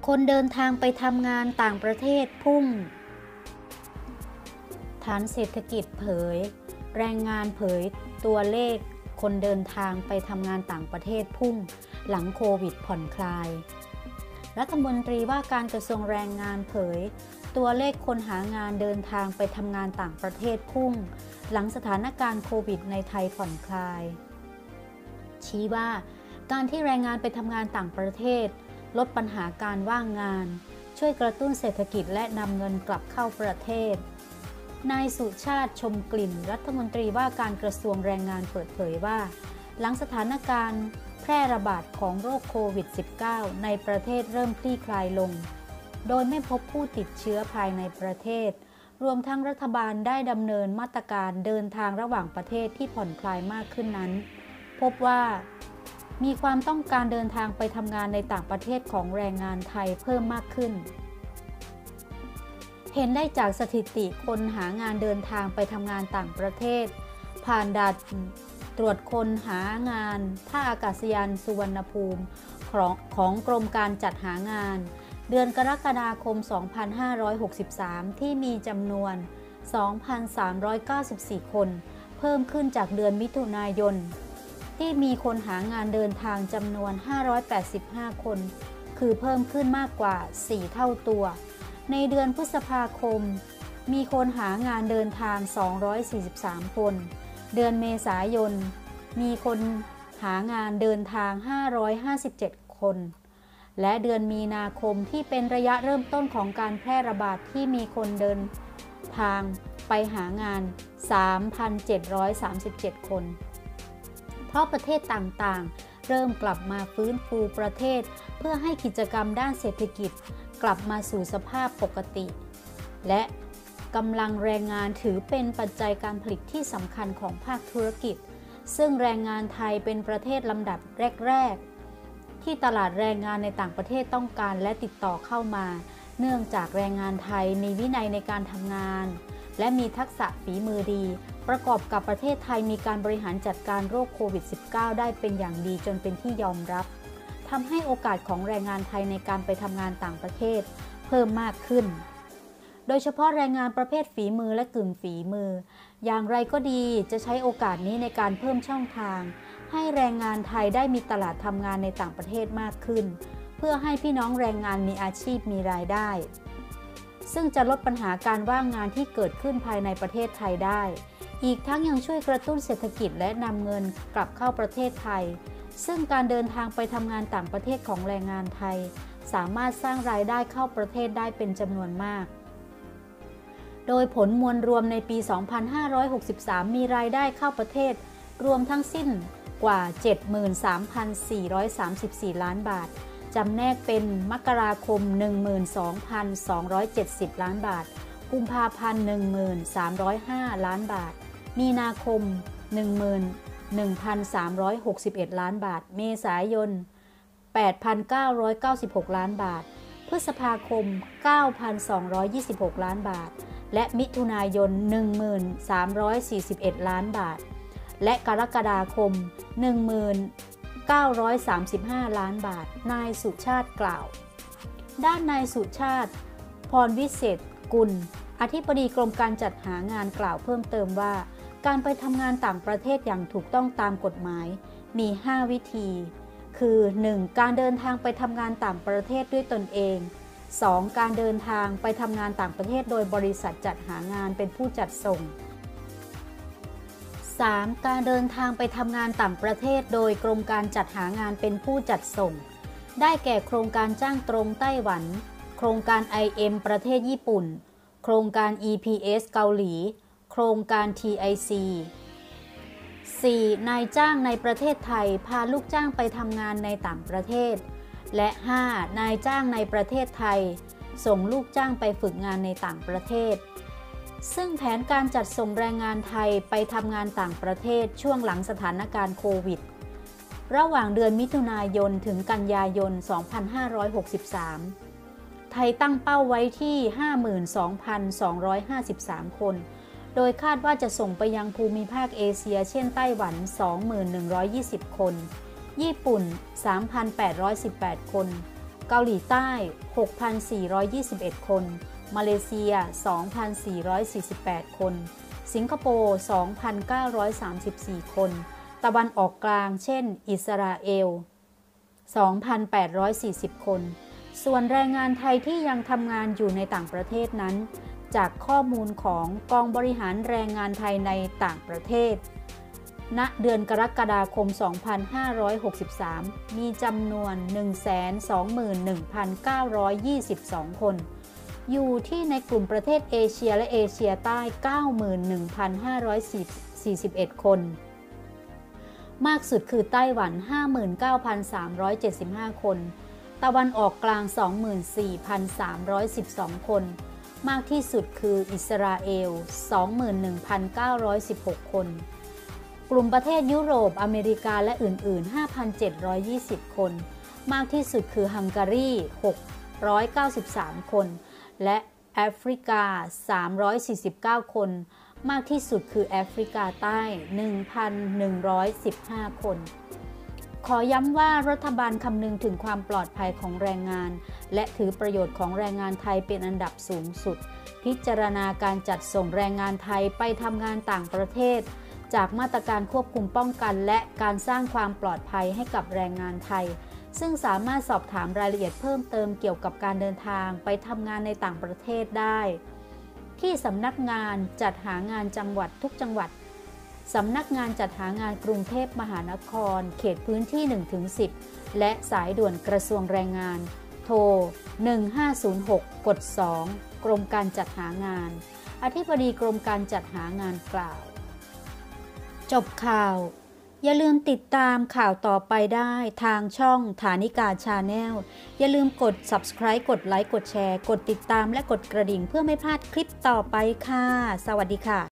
คนเดินทางไปทำงานต่างประเทศพุ่งฐานเศรษฐกิจเผยแรงงานเผยตัวเลขคนเดินทางไปทำงานต่างประเทศพุ่งหลังโควิดผ่อนคลายรัฐมนตรีว่าการกระทรวงแรงงานเผยตัวเลขคนหางานเดินทางไปทำงานต่างประเทศพุ่งหลังสถานการณ์โควิดในไทยผ่อนคลายชี้ว่าการที่แรงงานไปทำงานต่างประเทศลดปัญหาการว่างงานช่วยกระตุ้นเศรษฐกิจและนำเงินกลับเข้าประเทศนายสุชาติชมกลิ่นรัฐมนตรีว่าการกระทรวงแรงงานเปิดเผยว่าหลังสถานการณ์แพร่ระบาดของโรคโควิด -19 ในประเทศเริ่มคลี่คลายลงโดยไม่พบผู้ติดเชื้อภายในประเทศรวมทั้งรัฐบาลได้ดำเนินมาตรการเดินทางระหว่างประเทศที่ผ่อนคลายมากขึ้นนั้นพบว่ามีความต้องการเดินทางไปทำงานในต่างประเทศของแรงงานไทยเพิ่มมากขึ้นเห็นได้จากสถิติคนหางานเดินทางไปทำงานต่างประเทศผ่านด่านตรวจคนหางานท่าอากาศยานสุวรรณภูมิของกรมการจัดหางานเดือนกรกฎาคม 2563 ที่มีจำนวน 2,394 คนเพิ่มขึ้นจากเดือนมิถุนายนที่มีคนหางานเดินทางจำนวน 585 คนคือเพิ่มขึ้นมากกว่า 4 เท่าตัวในเดือนพฤษภาคมมีคนหางานเดินทาง 243 คนเดือนเมษายนมีคนหางานเดินทาง 557 คนและเดือนมีนาคมที่เป็นระยะเริ่มต้นของการแพร่ระบาดที่มีคนเดินทางไปหางาน 3,737 คนเพราะประเทศต่างๆเริ่มกลับมาฟื้นฟูประเทศเพื่อให้กิจกรรมด้านเศรษฐกิจกลับมาสู่สภาพปกติและกำลังแรงงานถือเป็นปัจจัยการผลิตที่สำคัญของภาคธุรกิจซึ่งแรงงานไทยเป็นประเทศลำดับแรกๆที่ตลาดแรงงานในต่างประเทศต้องการและติดต่อเข้ามาเนื่องจากแรงงานไทยมีวินัยในการทำงานและมีทักษะฝีมือดีประกอบกับประเทศไทยมีการบริหารจัดการโรคโควิด -19 ได้เป็นอย่างดีจนเป็นที่ยอมรับทำให้โอกาสของแรงงานไทยในการไปทำงานต่างประเทศเพิ่มมากขึ้นโดยเฉพาะแรงงานประเภทฝีมือและกึ่งฝีมืออย่างไรก็ดีจะใช้โอกาสนี้ในการเพิ่มช่องทางให้แรงงานไทยได้มีตลาดทำงานในต่างประเทศมากขึ้นเพื่อให้พี่น้องแรงงานมีอาชีพมีรายได้ซึ่งจะลดปัญหาการว่างงานที่เกิดขึ้นภายในประเทศไทยได้อีกทั้งยังช่วยกระตุ้นเศรษฐกิจและนำเงินกลับเข้าประเทศไทยซึ่งการเดินทางไปทำงานต่างประเทศของแรงงานไทยสามารถสร้างรายได้เข้าประเทศได้เป็นจำนวนมากโดยผลมวลรวมในปี 2563 มีรายได้เข้าประเทศรวมทั้งสิ้นกว่า 73,434 ล้านบาทจำแนกเป็นมกราคม 12,270 ล้านบาทกุมภาพันธ์ 11,305 ล้านบาทมีนาคม 11,361 ล้านบาทเมษายน 8,996 ล้านบาทพฤษภาคม 9,226 ล้านบาทและมิถุนายน 13,41 ล้านบาทและกรกฎาคม 19,35 ล้านบาทนายสุชาติกล่าวด้านนายสุชาติพรวิเศษกุลอธิบดีกรมการจัดหางานกล่าวเพิ่มเติมว่าการไปทำงานต่างประเทศอย่างถูกต้องตามกฎหมายมี 5 วิธีคือ 1. การเดินทางไปทำงานต่างประเทศด้วยตนเอง 2. การเดินทางไปทำงานต่างประเทศโดยบริษัทจัดหางานเป็นผู้จัดส่ง 3. การเดินทางไปทำงานต่างประเทศโดยกรมการจัดหางานเป็นผู้จัดส่งได้แก่โครงการจ้างตรงไต้หวันโครงการ IM ประเทศญี่ปุ่นโครงการ EPS เกาหลีโครงการ TIC 4. นายจ้างในประเทศไทยพาลูกจ้างไปทำงานในต่างประเทศและ 5. นายจ้างในประเทศไทยส่งลูกจ้างไปฝึกงานในต่างประเทศซึ่งแผนการจัดส่งแรงงานไทยไปทำงานต่างประเทศช่วงหลังสถานการณ์โควิดระหว่างเดือนมิถุนายนถึงกันยายน 2563 ไทยตั้งเป้าไว้ที่ 52,253 คนโดยคาดว่าจะส่งไปยังภูมิภาคเอเชียเช่นไต้หวัน 21,20 คนญี่ปุ่น 3,818 คนเกาหลีใต้ 6,421 คนมาเลเซีย 2,448 คนสิงคโปร์ 2,934 คนตะวันออกกลางเช่นอิสราเอล 2,840 คนส่วนแรงงานไทยที่ยังทำงานอยู่ในต่างประเทศนั้นจากข้อมูลของกองบริหารแรงงานไทยในต่างประเทศณเดือนกรกฎาคม 2563 มีจำนวน 121,922 คนอยู่ที่ในกลุ่มประเทศเอเชียและเอเชียใต้ 91,541 คนมากสุดคือไต้หวัน 59,375 คนตะวันออกกลาง 24,312 คนมากที่สุดคืออิสราเอล 21,916 คนกลุ่มประเทศยุโรปอเมริกาและอื่นๆ 5,720 คนมากที่สุดคือฮังการี 693 คนและแอฟริกา 349 คนมากที่สุดคือแอฟริกาใต้ 1,115 คนขอย้ำว่ารัฐบาลคำนึงถึงความปลอดภัยของแรงงานและถือประโยชน์ของแรงงานไทยเป็นอันดับสูงสุดพิจารณาการจัดส่งแรงงานไทยไปทำงานต่างประเทศจากมาตรการควบคุมป้องกันและการสร้างความปลอดภัยให้กับแรงงานไทยซึ่งสามารถสอบถามรายละเอียดเพิ่มเติมเกี่ยวกับการเดินทางไปทำงานในต่างประเทศได้ที่สำนักงานจัดหางานจังหวัดทุกจังหวัดสำนักงานจัดหางานกรุงเทพมหานครเขตพื้นที่ 1-10 และสายด่วนกระทรวงแรงงานโทร 1506 กด 2 กรมการจัดหางานอธิบดีกรมการจัดหางานกล่าวจบข่าวอย่าลืมติดตามข่าวต่อไปได้ทางช่องฐานิกาชาแนลอย่าลืมกด Subscribe กดไลค์กดแชร์กดติดตามและกดกระดิ่งเพื่อไม่พลาดคลิปต่อไปค่ะสวัสดีค่ะ